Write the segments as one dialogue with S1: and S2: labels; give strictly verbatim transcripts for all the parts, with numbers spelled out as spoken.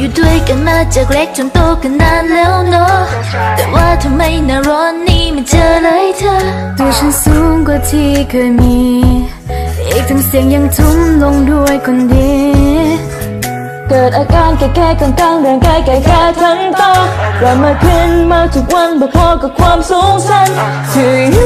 S1: อยู่ด้วยกันมาจากเล็กจนโตกันนานแล้วเนาะแต่ว่าทำไมหน้าร้อนนี้ไม่เจอเลยเธอตัวฉันสูงกว่าที่เคยมีอีกทั้งเสียงยังทุ่มลงด้วยคนดีเกิดอาการแก่ๆกลางๆร่างกายแก่ๆทั้งตัวเรามาขึ้นมาทุกวันบอกพอกับความสูงสัน To you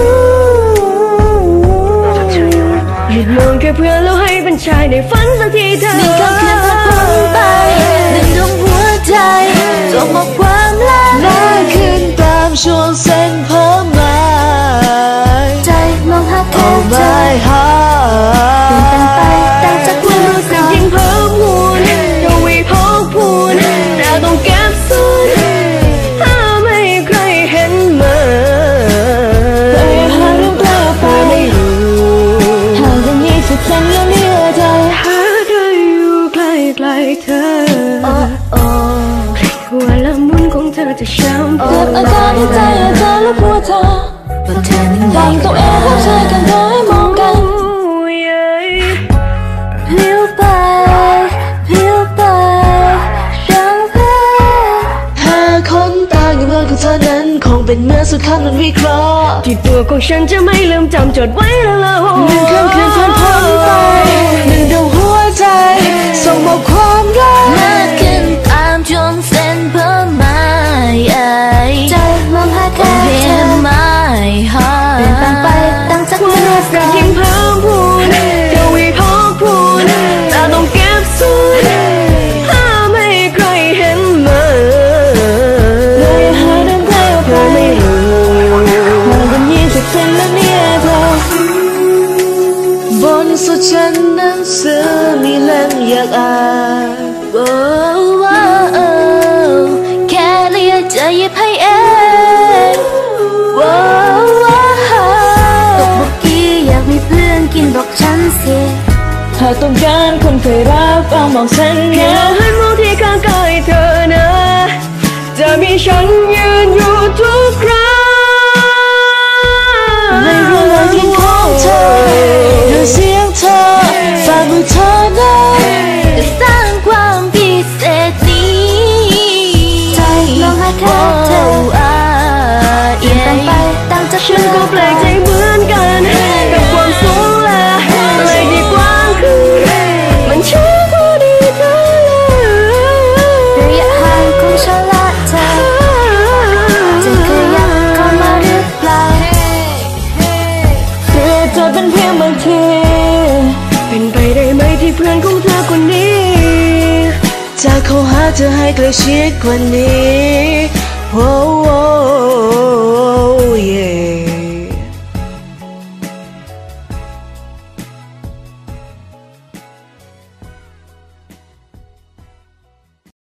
S2: หยุดมองแค่เพื่อนแล้วให้เป็นชายในฝันสักทีเธอ
S1: หนึ่งคำเพียงพอพ้นไปหนึ่งดวงหัวใจส่งบอกความรักและขึ้นตามช่วงเส้นเพิ่มมาใจมองหาแค่เธอเปลี่ยนแปลงไปแต่จากความรู้สึก
S2: ยิ่งเพิ่มพูนทวีพอกพูนแต่ต้องเก็บสุดห้ามไม่ใครเห็นมา
S1: เคยหาเรื่องเล่าไปไม่รู้ห่างกันยี่สิบเซนแล้วเนี่ยใจ
S2: หาเธออยู่ใกล้ๆเธอ
S1: โอ้โอ้
S2: หัวละมุนของเธอจะช้ำ
S1: เกิดอาการในใจอาจารย์และพัวเธอฟังตัวเองรับใช้กันเธอให้มองกันพลิ้วไปพลิ้วไปดังเพลงหาคนต่างอย่างเมื่อของเธอนั้นคงเป็นเมื่อสุดท้ายมันวิเคราะห์
S2: ที่ตัวของฉันจะไม่ลืมจำจดไว้แล้วล่ะ
S1: หนึ่งค่ำคืนผ่านพ้นไปหนึ่งดวงหัวใจส่งบอกความรักมาขึ้นตามช่วงเส้นเพิ่มมาใจมองหาแค่เธอไม่หาเปลี่ยนแปลงไปตั้งจากเมื่อ
S2: รักยิ่งเพิ่มพูนทวีพอกพูนแต่ต้องเก็บสุดห้ามไม่ใครเห็นมา
S1: เลยหาเรื่องใครออกไปไม่รู้ห่างกันยี่สิบเซนแล้วเนี่ยเธอบนสุดฉันหนังสือมีเล่มอยากอ่านแค่เรียกจะหยิบให้เองตกบกกี้อยากมีเพื่อนกินบอกฉันสิหากต้องการคนเคยรักฟังบอกฉัน
S2: นะหันมองที่ข้างกายเธอนะจะมีฉันยืนอยู่ทุกครั้ง
S1: ไม่รู้ว่าเพียงของเธอหรือเสียงเธอฝากมือเธอนั้นจะสร้างความพิเศษนี้ใจลองหาแค่เธอเปลี่ยนแปลงไปตั้งจาก
S2: ฉันก็แปลกใจเหมือนกันกับความสูงและอะไรที่กว้างขึ้นมันช่วยพอดีเธอ
S1: ระยะห่างของฉันและเธอจะขยับเข้ามาหรือเปล่าเพื่อจะเป็นเพียงบางที
S2: เป็นไปได้ไหมที่เพื่อนของเธอคนนี้
S1: จะเข้าหาเธอให้ใกล้ชิดกว่านี้โอ้